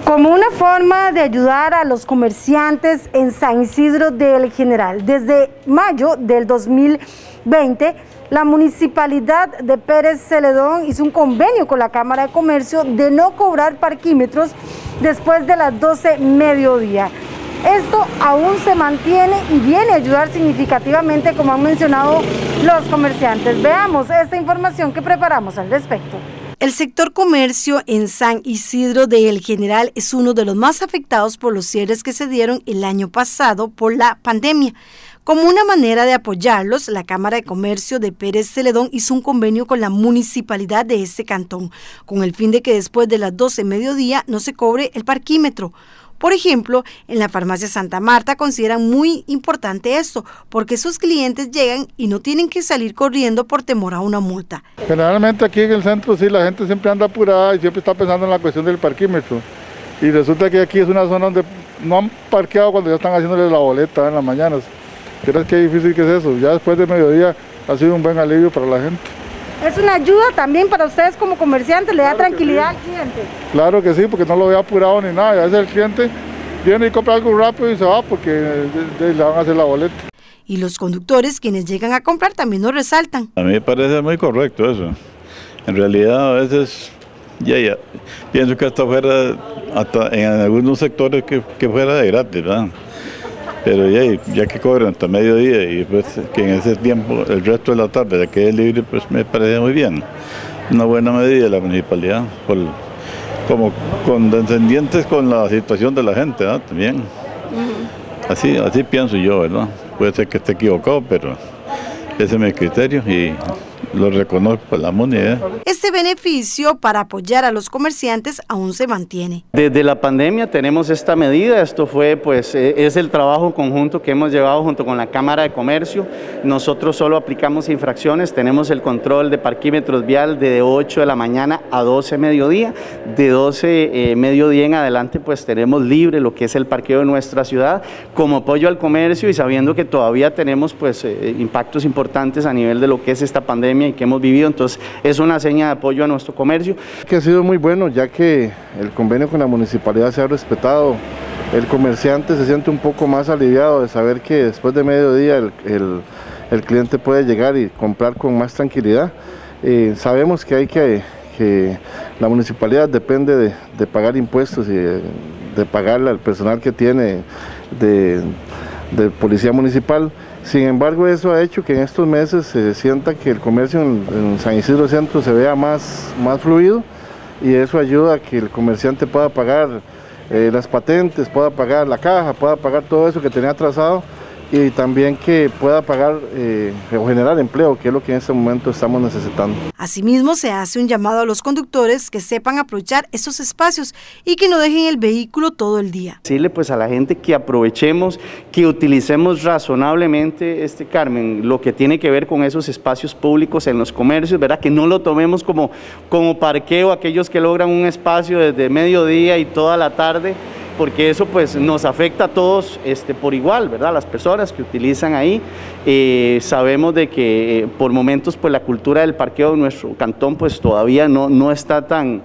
Como una forma de ayudar a los comerciantes en San Isidro del General, desde mayo del 2020, la Municipalidad de Pérez Celedón hizo un convenio con la Cámara de Comercio de no cobrar parquímetros después de las 12 mediodía. Esto aún se mantiene y viene a ayudar significativamente, como han mencionado los comerciantes. Veamos esta información que preparamos al respecto. El sector comercio en San Isidro del General es uno de los más afectados por los cierres que se dieron el año pasado por la pandemia. Como una manera de apoyarlos, la Cámara de Comercio de Pérez Celedón hizo un convenio con la municipalidad de este cantón, con el fin de que después de las 12 mediodía no se cobre el parquímetro. Por ejemplo, en la farmacia Santa Marta consideran muy importante esto, porque sus clientes llegan y no tienen que salir corriendo por temor a una multa. Generalmente aquí en el centro sí, la gente siempre anda apurada y siempre está pensando en la cuestión del parquímetro. Y resulta que aquí es una zona donde no han parqueado cuando ya están haciéndoles la boleta en las mañanas. ¿Crees qué difícil que es eso? Ya después de mediodía ha sido un buen alivio para la gente. ¿Es una ayuda también para ustedes como comerciantes? ¿Le da tranquilidad al cliente? Claro que sí, porque no lo ve apurado ni nada. Y a veces el cliente viene y compra algo rápido y se va porque le van a hacer la boleta. Y los conductores, quienes llegan a comprar, también nos resaltan. A mí me parece muy correcto eso. En realidad a veces ya pienso que hasta fuera, hasta en algunos sectores que fuera de gratis, ¿verdad? Pero ya que cobran hasta mediodía y pues que en ese tiempo, el resto de la tarde, ya quede libre, pues me parece muy bien. Una buena medida de la municipalidad, como condescendientes con la situación de la gente, ¿verdad? También. Así pienso yo, ¿verdad? Puede ser que esté equivocado, pero ese es mi criterio y lo reconozco la moneda. Este beneficio para apoyar a los comerciantes aún se mantiene. Desde la pandemia tenemos esta medida, esto fue pues es el trabajo conjunto que hemos llevado junto con la Cámara de Comercio. Nosotros solo aplicamos infracciones, tenemos el control de parquímetros vial de 8 de la mañana a 12 mediodía, de 12 mediodía en adelante pues tenemos libre lo que es el parqueo de nuestra ciudad como apoyo al comercio y sabiendo que todavía tenemos pues impactos importantes a nivel de lo que es esta pandemia y que hemos vivido, entonces es una seña de apoyo a nuestro comercio. Que ha sido muy bueno ya que el convenio con la municipalidad se ha respetado, el comerciante se siente un poco más aliviado de saber que después de mediodía el cliente puede llegar y comprar con más tranquilidad. Sabemos que la municipalidad depende de pagar impuestos y de pagarle al personal que tiene de policía municipal. Sin embargo, eso ha hecho que en estos meses se sienta que el comercio en San Isidro Centro se vea más fluido y eso ayuda a que el comerciante pueda pagar las patentes, pueda pagar la caja, pueda pagar todo eso que tenía atrasado y también que pueda pagar o generar empleo, que es lo que en este momento estamos necesitando. Asimismo, se hace un llamado a los conductores que sepan aprovechar esos espacios y que no dejen el vehículo todo el día. Decirle pues a la gente que aprovechemos, que utilicemos razonablemente, Carmen, lo que tiene que ver con esos espacios públicos en los comercios, ¿verdad? Que no lo tomemos como parqueo aquellos que logran un espacio desde mediodía y toda la tarde, porque eso pues nos afecta a todos por igual, ¿verdad? Las personas que utilizan ahí, sabemos de que por momentos pues la cultura del parqueo en nuestro cantón pues todavía no está tan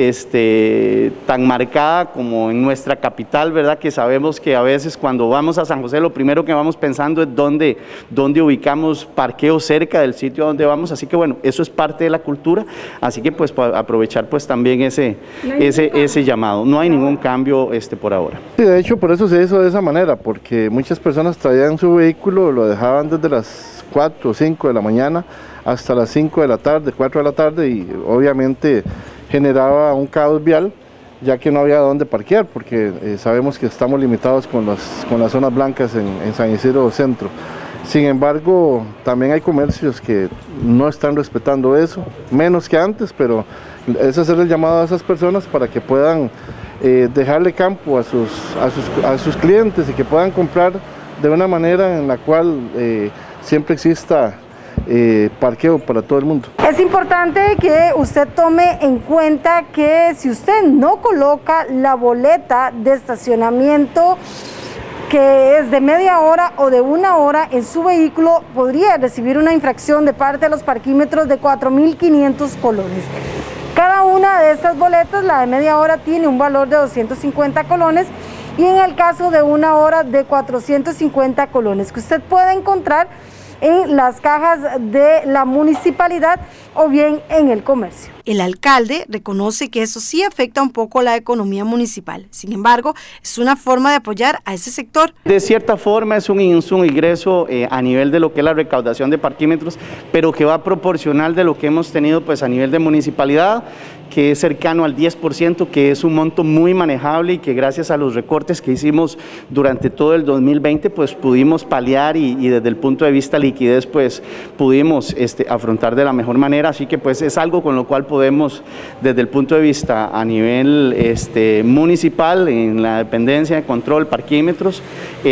marcada como en nuestra capital, ¿verdad? Que sabemos que a veces cuando vamos a San José lo primero que vamos pensando es dónde ubicamos parqueo cerca del sitio a donde vamos, así que bueno, eso es parte de la cultura, así que pues aprovechar pues también ese llamado. No hay ningún cambio por ahora. Sí, de hecho por eso se hizo de esa manera, porque muchas personas traían su vehículo, lo dejaban desde las 4 o 5 de la mañana hasta las 5 de la tarde, 4 de la tarde y obviamente generaba un caos vial ya que no había dónde parquear porque sabemos que estamos limitados con las zonas blancas en San Isidro Centro. Sin embargo, también hay comercios que no están respetando eso, menos que antes, pero es hacer el llamado a esas personas para que puedan dejarle campo a sus clientes y que puedan comprar de una manera en la cual siempre exista parqueo para todo el mundo. Es importante que usted tome en cuenta que si usted no coloca la boleta de estacionamiento que es de media hora o de 1 hora en su vehículo, podría recibir una infracción de parte de los parquímetros de 4.500 colones. Cada una de estas boletas, la de media hora, tiene un valor de 250 colones y en el caso de una hora de 450 colones, que usted puede encontrar en las cajas de la municipalidad o bien en el comercio. El alcalde reconoce que eso sí afecta un poco la economía municipal, sin embargo, es una forma de apoyar a ese sector. De cierta forma es un ingreso a nivel de lo que es la recaudación de parquímetros, pero que va proporcional de lo que hemos tenido pues a nivel de municipalidad, que es cercano al 10%, que es un monto muy manejable y que gracias a los recortes que hicimos durante todo el 2020, pues pudimos paliar y desde el punto de vista liquidez, pues pudimos afrontar de la mejor manera, así que pues es algo con lo cual podemos desde el punto de vista a nivel municipal, en la dependencia de control, parquímetros,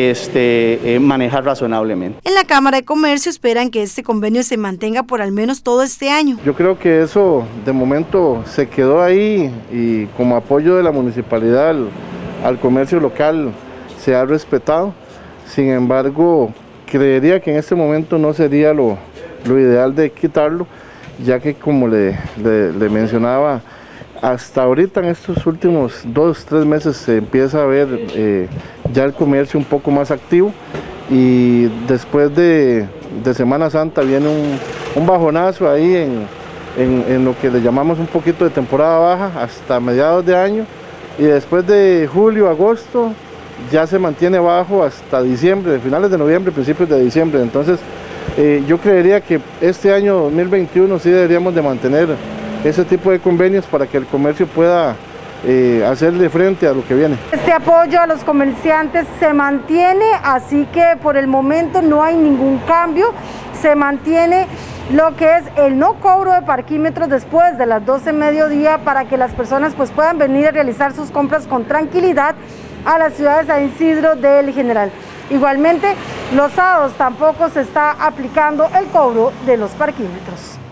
manejar razonablemente. En la Cámara de Comercio esperan que este convenio se mantenga por al menos todo este año. Yo creo que eso de momento se quedó ahí y como apoyo de la municipalidad al comercio local se ha respetado. Sin embargo, creería que en este momento no sería lo ideal de quitarlo, ya que como le mencionaba, hasta ahorita en estos últimos 2-3 meses se empieza a ver ya el comercio un poco más activo y después de Semana Santa viene un bajonazo ahí en lo que le llamamos un poquito de temporada baja hasta mediados de año y después de julio, agosto ya se mantiene bajo hasta diciembre, finales de noviembre, principios de diciembre. Entonces yo creería que este año 2021 sí deberíamos de mantener ese tipo de convenios para que el comercio pueda hacerle frente a lo que viene. Este apoyo a los comerciantes se mantiene, así que por el momento no hay ningún cambio, se mantiene lo que es el no cobro de parquímetros después de las 12 mediodía para que las personas pues puedan venir a realizar sus compras con tranquilidad a la ciudad de San Isidro del General. Igualmente, los sábados tampoco se está aplicando el cobro de los parquímetros.